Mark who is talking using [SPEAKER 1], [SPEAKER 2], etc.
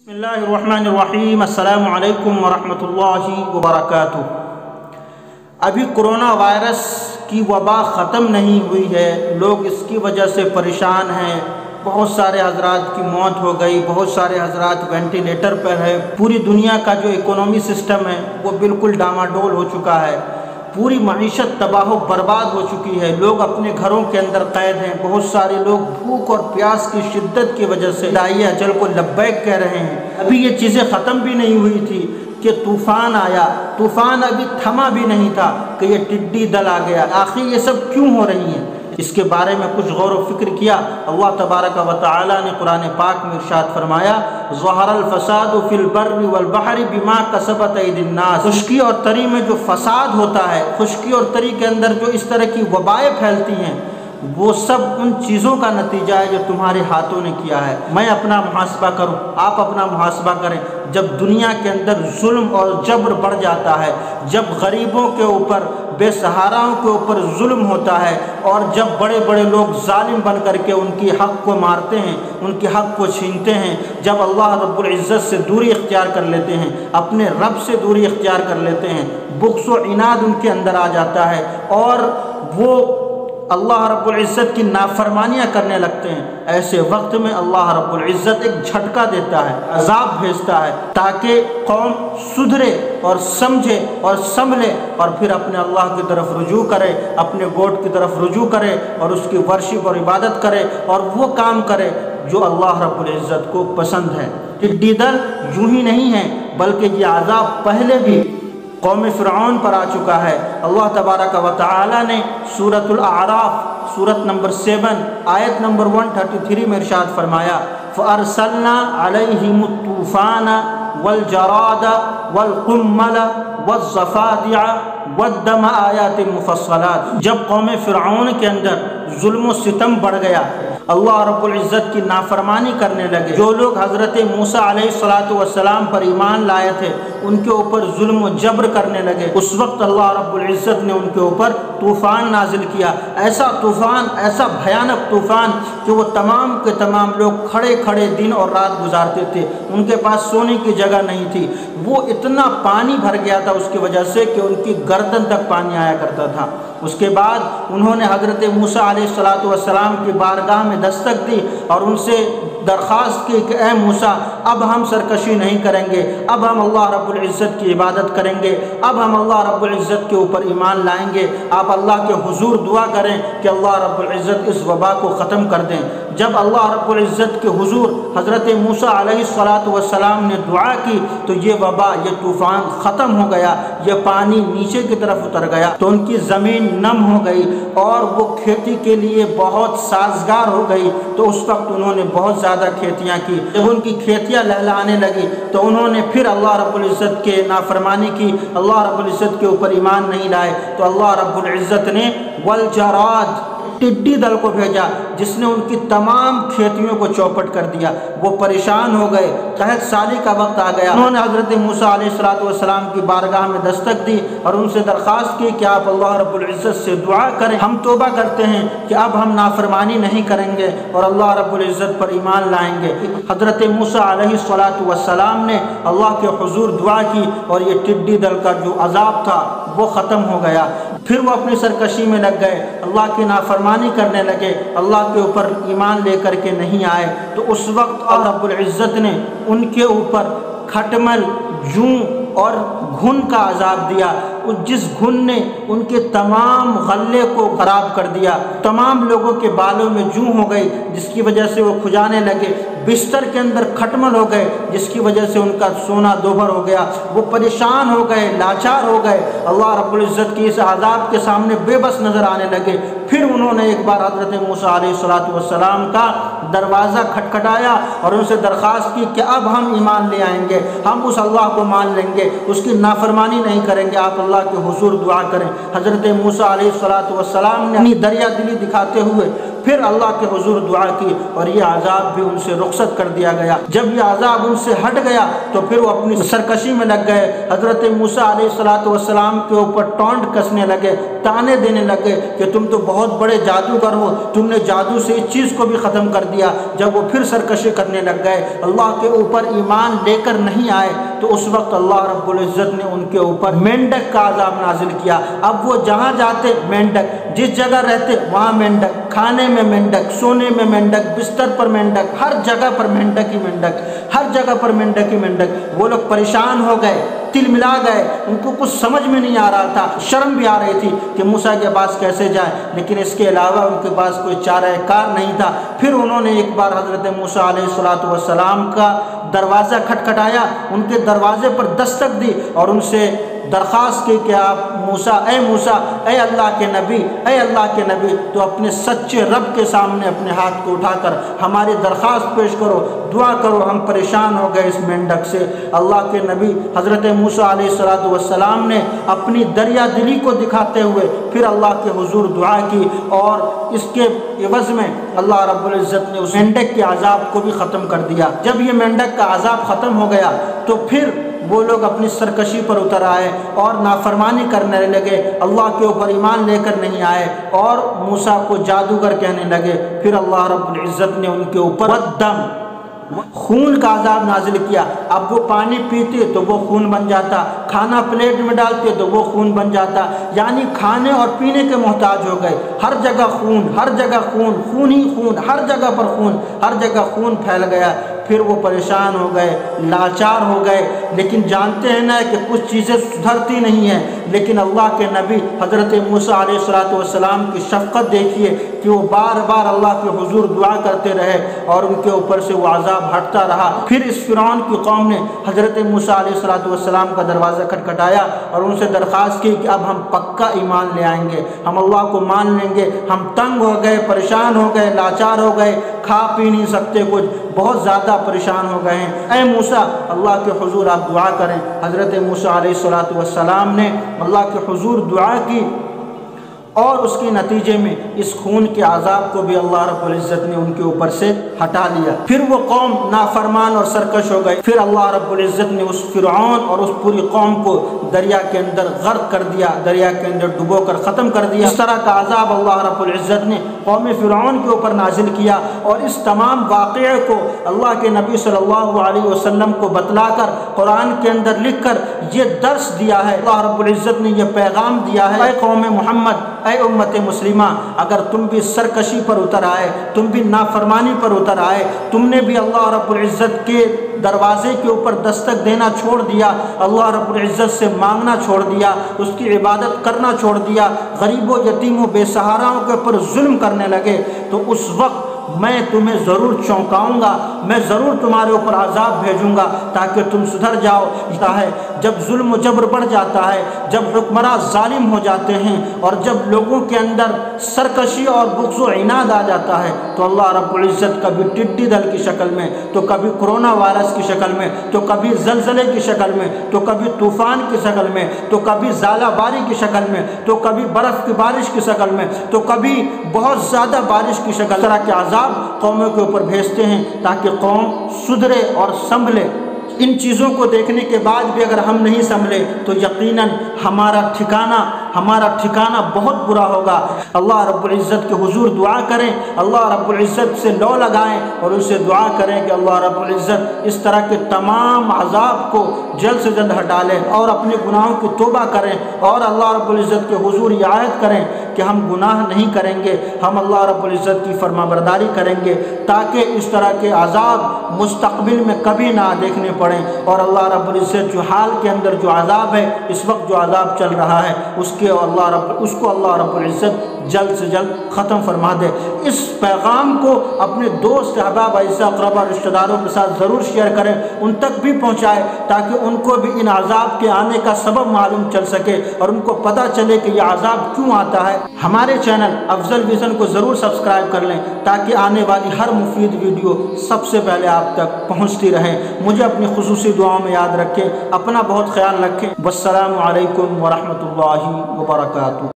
[SPEAKER 1] بسم اللہ الرحمن الرحیم۔ السلام علیکم ورحمۃ اللہ وبرکاتہ۔ ابھی کرونا وائرس کی وبا ختم نہیں ہوئی ہے، لوگ اس کی وجہ سے پریشان ہیں۔ بہت سارے حضرات کی موت ہو گئی، بہت سارے حضرات وینٹیلیٹر پر ہے۔ پوری دنیا کا جو اکنومی سسٹم ہے وہ بالکل ڈاماڈول ہو چکا ہے، پوری معیشت تباہ و برباد ہو چکی ہے، لوگ اپنے گھروں کے اندر قید ہیں۔ بہت سارے لوگ بھوک اور پیاس کی شدت کی وجہ سے داعی اجل کو لبیک کہہ رہے ہیں۔ ابھی یہ چیزیں ختم بھی نہیں ہوئی تھی کہ طوفان آیا، طوفان ابھی تھما بھی نہیں تھا کہ یہ ٹڈی دل آ گیا۔ آخر یہ سب کیوں ہو رہی ہیں؟ اس کے بارے میں کچھ غور و فکر کیا۔ اللہ تبارک و تعالی نے قرآن پاک میں ارشاد فرمایا، ظہر الفساد فی البر والبحر بما کسبت ایدی الناس۔ خشکی اور تری میں جو فساد ہوتا ہے، خشکی اور تری کے اندر جو اس طرح کی وبائیں پھیلتی ہیں، وہ سب ان چیزوں کا نتیجہ ہے جو تمہارے ہاتھوں نے کیا ہے۔ میں اپنا محاسبہ کروں، آپ اپنا محاسبہ کریں۔ جب دنیا کے اندر ظلم اور جبر بڑھ جاتا ہے، جب غریبوں کے اوپر، بے سہاراؤں کے اوپر ظلم ہوتا ہے، اور جب بڑے بڑے لوگ ظالم بن کر کے ان کی حق کو مارتے ہیں، ان کی حق کو چھینتے ہیں، جب اللہ رب العزت سے دوری اختیار کر لیتے ہیں، اپنے رب سے دوری اختیار کر لیتے ہیں، بغض و عناد ان کے اندر آ جاتا ہے، اور وہ اللہ رب العزت کی نافرمانیاں کرنے لگتے ہیں، ایسے وقت میں اللہ رب العزت ایک جھٹکا دیتا ہے، عذاب بھیجتا ہے، تاکہ قوم سدھرے اور سمجھے اور سنبھلے، اور پھر اپنے اللہ کی طرف رجوع کرے، اپنے گوٹ کی طرف رجوع کرے، اور اس کی ورشپ اور عبادت کرے، اور وہ کام کرے جو اللہ رب العزت کو پسند ہے۔ ٹڈی دل یوں ہی نہیں ہے، بلکہ یہ عذاب پہلے بھی قوم فرعون پر آ چکا ہے۔ اللہ تبارک و تعالی نے سورۃ الاعراف سورت نمبر 7 آیت نمبر 133 میں ارشاد فرمایا، فَأَرْسَلْنَا عَلَيْهِمُ الطُّوفَانَ وَالْجَرَادَ وَالْقُمَّلَ وَالضَّفَادِعَ وَالدَّمَ آیات مفصلات۔ جب قوم فرعون کے اندر ظلم و ستم بڑھ گیا، اللہ رب العزت کی نافرمانی کرنے لگے، جو لوگ حضرت موسیٰ علیہ السلام پر ایمان لائے تھے ان کے اوپر ظلم و جبر کرنے لگے، اس وقت اللہ رب العزت نے ان کے اوپر طوفان نازل کیا، ایسا طوفان، ایسا بھیانک طوفان کہ وہ تمام کے تمام لوگ کھڑے کھڑے دن اور رات گزارتے تھے، ان کے پاس سونے کی جگہ نہیں تھی، وہ اتنا پانی بھر گیا تھا اس کی وجہ سے کہ ان کی گردن تک پانی آیا کرتا تھا۔ اس کے بعد انہوں نے حضرت موسیٰ علیہ السلام کی بارگاہ میں دستک دی اور ان سے درخواست کی کہ اے موسیٰ، اب ہم سرکشی نہیں کریں گے، اب ہم اللہ رب العزت کی عبادت کریں گے، اب ہم اللہ رب العزت کے اوپر ایمان لائیں گے، آپ اللہ کے حضور دعا کریں کہ اللہ رب العزت اس وبا کو ختم کر دیں۔ جب اللہ رب العزت کے حضور حضرت موسیٰ علیہ السلام نے دعا کی تو یہ وبا، یہ طوفان ختم ہو گیا، یہ پانی نیچے کی طرف اتر گیا، تو ان کی زمین نم ہو گئی اور وہ کھیتی کے لیے بہت سازگار ہو گئی۔ تو اس وقت انہوں نے بہت زیادہ کھیتیاں کی، جب ان کی کھیتیاں لہلہانے لگی تو انہوں نے پھر اللہ رب العزت کے نافرمانی کی، اللہ رب العزت کے اوپر ایمان نہیں لائے، تو اللہ رب العزت نے والجراد، ٹڈی دل کو بھیجا جس نے ان کی تمام کھیتیوں کو چوپٹ کر دیا۔ وہ پریشان ہو گئے، قحط سالی کا وقت آ گیا۔ انہوں نے حضرت موسیٰ علیہ السلام کی بارگاہ میں دستک دی اور ان سے درخواست کی کہ آپ اللہ رب العزت سے دعا کریں، ہم توبہ کرتے ہیں کہ اب ہم نافرمانی نہیں کریں گے اور اللہ رب العزت پر ایمان لائیں گے۔ حضرت موسیٰ علیہ السلام نے اللہ کے حضور دعا کی اور یہ ٹڈی دل کا جو عذاب تھا وہ ختم ہو گیا۔ پھر وہ اپنی سرکشی میں لگ گئے، اللہ کی نافرمانی کرنے لگے، اللہ کے اوپر ایمان لے کر کے نہیں آئے، تو اس وقت اللہ رب العزت نے ان کے اوپر کھٹمل، جوں اور گھن کا عذاب دیا، جس گھن نے ان کے تمام غلے کو خراب کر دیا، تمام لوگوں کے بالوں میں جوں ہو گئی جس کی وجہ سے وہ کھجانے لگے، بستر کے اندر کھٹمل ہو گئے جس کی وجہ سے ان کا سونا دوبھر ہو گیا، وہ پریشان ہو گئے، لاچار ہو گئے، اللہ رب العزت کی اس عذاب کے سامنے بے بس نظر آنے لگے۔ پھر انہوں نے ایک بار حضرت موسیٰ علیہ السلام کا دروازہ کھٹکھٹایا اور ان سے درخواست کی کہ اب ہم ایمان لے آئیں گے، ہم اس اللہ کو مان لیں گے، اس کی نافرمانی نہیں کریں گے، آپ اللہ کے حضور دعا کریں۔ حضرت موسیٰ علیہ السلام نے اپنی دریا دلی دکھاتے ہوئے پھر اللہ کے حضور دعا کی اور یہ عذاب بھی ان سے رخصت کر دیا گیا۔ جب یہ عذاب ان سے ہٹ گیا تو پھر وہ اپنی سرکشی میں لگ گئے، حضرت موسیٰ علیہ السلام کے اوپر ٹونٹ کسنے لگے، تانے دینے لگے کہ تم تو بہت بہت بڑے جادوگر ہو، تم نے جادو سے اس چیز کو بھی ختم کر دیا۔ جب وہ پھر سرکشی کرنے لگ گئے، اللہ کے اوپر ایمان لے کر نہیں آئے، تو اس وقت اللہ رب العزت نے ان کے اوپر مینڈک کا عذاب نازل کیا۔ اب وہ جہاں جاتے مینڈک، جس جگہ رہتے وہاں مینڈک، کھانے میں مینڈک، سونے میں مینڈک، بستر پر مینڈک، ہر جگہ پر مینڈک ہی مینڈک، ہر جگہ پر مینڈک ہی مینڈک۔ وہ لوگ پریشان ہو گئے، تل ملا گئے، ان کو کچھ سمجھ میں نہیں آ رہا تھا، شرم بھی آ رہی تھی کہ موسیٰ کے پاس کیسے جائیں، لیکن اس کے علاوہ ان کے پاس کوئی چارہ کار نہیں تھا۔ پھر انہوں نے ایک بار حضرت موسیٰ علیہ السلام کا دروازہ کھٹکھٹایا، ان کے دروازے پر دستک دی اور ان سے درخواست کی کہ آپ موسیٰ، اے اللہ کے نبی، اے اللہ کے نبی، تو اپنے سچے رب کے سامنے اپنے ہاتھ کو اٹھا کر ہماری درخواست پیش کرو، دعا کرو، ہم پریشان ہو گئے اس مینڈک سے۔ اللہ کے نبی حضرت موسیٰ علیہ السلام نے اپنی دریا دلی کو دکھاتے ہوئے پھر اللہ کے حضور دعا کی، اور اس کے عوض میں اللہ رب العزت نے اس مینڈک کے عذاب کو بھی ختم کر دیا۔ جب یہ مینڈک کا عذاب ختم ہو گیا تو پھر وہ لوگ اپنی سرکشی پر اتر آئے اور نافرمانی کرنے لگے، اللہ کے اوپر ایمان لے کر نہیں آئے اور موسیٰ کو جادوگر کہنے لگے۔ پھر اللہ رب العزت نے ان کے اوپر والدم، خون کا عذاب نازل کیا۔ اب وہ پانی پیتے تو وہ خون بن جاتا، کھانا پلیٹ میں ڈالتے تو وہ خون بن جاتا، یعنی کھانے اور پینے کے محتاج ہو گئے۔ ہر جگہ خون، ہر جگہ خون، خون ہی خون، ہر جگہ پر خون، ہر جگہ خون پھیل گیا۔ پھر وہ پریشان ہو گئے، لاچار ہو گئے، لیکن جانتے ہیں نا کہ کچھ چیزیں سدھرتی نہیں ہیں۔ لیکن اللہ کے نبی حضرت موسیٰ علیہ السلام کی شفقت دیکھیے کہ وہ بار بار اللہ کے حضور دعا کرتے رہے اور ان کے اوپر سے وہ عذاب ہٹتا رہا۔ پھر اس فرعون کی قوم نے حضرت موسیٰ علیہ السلام کا دروازہ کھٹکھٹایا اور ان سے درخواست کی کہ اب ہم پکا ایمان لے آئیں گے، ہم اللہ کو مان لیں گے، ہم تنگ ہو گئے، پریشان ہو گئے، لاچار ہو گئے، کھا پی نہیں سکتے کچھ، بہت زیادہ پریشان ہو گئے ہیں۔ اے موسیٰ، اللہ کے حضور آپ دعا کریں۔ حضرت موسیٰ علیہ السلام نے اللہ کے حضور دعا کی اور اس کے نتیجے میں اس خون کے عذاب کو بھی اللہ رب العزت نے ان کے اوپر سے ہٹا لیا۔ پھر وہ قوم نافرمان اور سرکش ہو گئی۔ پھر اللہ رب العزت نے اس فرعون اور اس پوری قوم کو دریا کے اندر غرق کر دیا، دریا کے اندر ڈبو کر ختم کر دیا۔ اس طرح کا عذاب اللہ رب العزت نے قوم فرعون کے اوپر نازل کیا، اور اس تمام واقعے کو اللہ کے نبی صلی اللہ علیہ وسلم کو بتلا کر قرآن کے اندر لکھ کر یہ درس دیا ہے۔ اللہ رب العزت نے یہ پیغام دیا ہے، اے قوم محمد، اے امت مسلمہ، اگر تم بھی سرکشی پر اتر آئے، تم بھی نافرمانی پر اتر آئے، تم نے بھی اللہ رب العزت کے دروازے کے اوپر دستک دینا چھوڑ دیا، اللہ رب العزت سے مانگنا چھوڑ دیا، اس کی عبادت کرنا چھوڑ دیا، غریبوں، یتیموں، بے سہاراؤں کے اوپر ظلم کرنے لگے، تو اس وقت میں تمہیں ضرور چونکاؤں گا، میں ضرور تمہارے اوپر عذاب بھیجوں گا تاکہ تم سدھر جاؤ۔ جب ظلم و جبر بڑھ جاتا ہے، جب حکمراں ظالم ہو جاتے ہیں، اور جب لوگوں کے اندر سرکشی اور بغض و عناد آ جاتا ہے، تو اللہ رب العزت کبھی ٹڈی دل کی شکل میں، تو کبھی کرونا وائرس کی شکل میں، تو کبھی زلزلے کی شکل میں، تو کبھی طوفان کی شکل میں، تو کبھی ژالہ باری کی شکل میں، تو کبھی برف کی بارش کی شکل میں، تو کبھی بہت زیادہ بارش کی شکل، اس طرح کے عذاب قوموں کے اوپر بھیجتے ہیں تاکہ قوم سدھرے اور سنبھلے۔ ان چیزوں کو دیکھنے کے بعد بھی اگر ہم نہیں سنبھلے تو یقیناً ہمارا ٹھکانہ بہت برا ہوگا۔ اللہ رب العزت کے حضور دعا کریں، اللہ رب العزت سے لو لگائیں اور ان سے دعا کریں کہ اللہ رب العزت اس طرح کے تمام عذاب کو جلد سے جلد ہٹا لیں، اور اپنے گناہوں کی توبہ کریں، اور اللہ رب العزت کے حضور یہ عہد کریں کہ ہم گناہ نہیں کریں گے، ہم اللہ رب العزت کی فرما برداری کریں گے، تاکہ اس طرح کے عذاب مستقبل میں کبھی نہ دیکھنے پڑیں۔ اور اللہ رب العزت جو حال کے اندر جو عذاب ہے، اس وقت جو عذاب چل رہا ہے، اس کو اللہ رب العزت جلد سے جلد ختم فرما دے۔ اس پیغام کو اپنے دوست، احباب، اعزاء، اقربا، رشتہ داروں کے ساتھ ضرور شیئر کریں، ان تک بھی پہنچائے تاکہ ان کو بھی ان عذاب کے آنے کا سبب معلوم چل سکے اور ان کو پتہ چلے کہ یہ عذاب کیوں آتا ہے۔ ہمارے چینل افضل ویژن کو ضرور سبسکرائب کر لیں تاکہ آنے والی ہر مفید ویڈیو سب سے پہلے آپ تک پہنچتی رہے۔ مجھے اپنی خصوصی دعاؤں میں یاد رکھیں، اپنا بہت خیال رکھیں۔ والسلام علیکم ورحمۃ اللہ وبرکاتہ۔